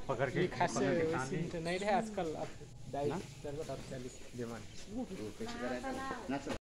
पकड़ के खास पकड़ के तान ली। नहीं रहे आजकल, अब डाइट 40 डिमांड